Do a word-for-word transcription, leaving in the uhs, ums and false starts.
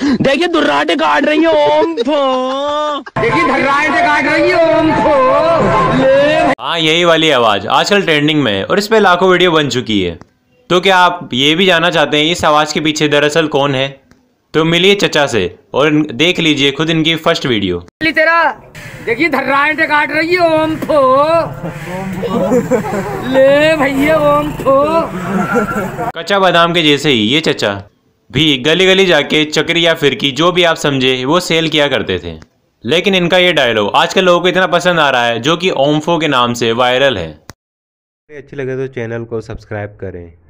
देखिए दुर्राटे काट रही है ओम फो, देखिए दुर्राटे काट रही है ओम फो। हाँ, यही वाली आवाज आजकल ट्रेंडिंग में है और इस पे लाखों वीडियो बन चुकी है। तो क्या आप ये भी जानना चाहते हैं इस आवाज के पीछे दरअसल कौन है? तो मिलिए चचा से और देख लीजिए खुद इनकी फर्स्ट वीडियो। तेरा देखिए धर्राटे काट रही है ओम फो, ले भैया ओम फो। कच्चा बादाम के जैसे ही ये चचा भी गली गली जाके चक्री या फिरकी जो भी आप समझे वो सेल किया करते थे। लेकिन इनका ये डायलॉग आजकल लोगों को इतना पसंद आ रहा है जो कि ओमफो के नाम से वायरल है। अच्छी लगे तो चैनल को सब्सक्राइब करें।